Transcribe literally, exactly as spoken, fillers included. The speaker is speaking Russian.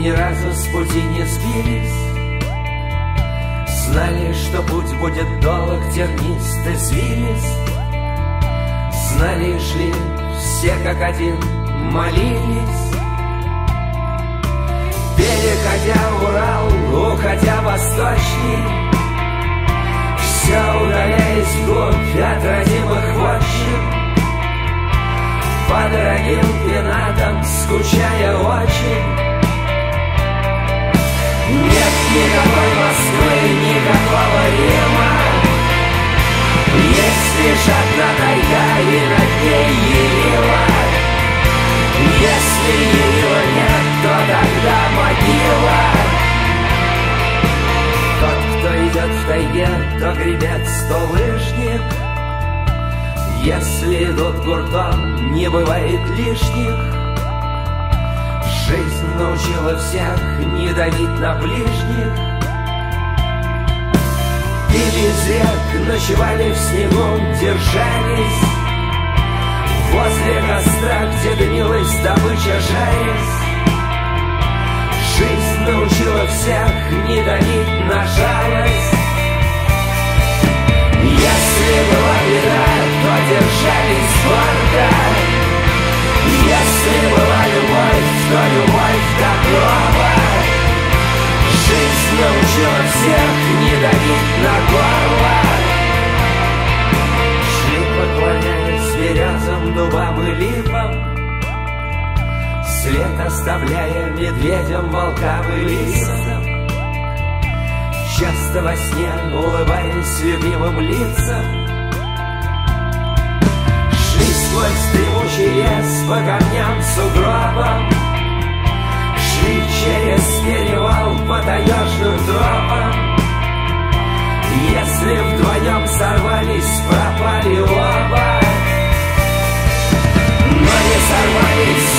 ни разу с пути не сбились. Знали, что путь будет долг, тернист и свирист. Знали, шли все как один, молились. Переходя Урал, уходя восточней, все удаляясь вглубь от родимых вотчин, по дорогим пенатам скучая очень. Нет никакой Москвы, никакого Рима, есть лишь одна тайга, и над ней Ерила. Если Ерила нет, то тогда могила. Тот, кто идет в тайге, то гребец, то лыжник. Если идут гуртом, не бывает лишних. Жизнь научила всех не давить на ближних. Пили из рек, ночевали в снегу, держались возле костра, где дымилась добыча, жарясь. Жизнь научила всех не давить на жалость. Если была беда, то держались гордо. Если была любовь, то любовь до гроба. Жизнь научила всех не давить на горло. Шли, поклоняясь березам, дубам и липам, след оставляя медведям, волкам и лисам. Часто во сне улыбаясь любимым лицам, шли сквозь дремучий лес по камням сугробам, шли через перевал по таежным тропам. Если вдвоем сорвались, пропали оба, но не сорвались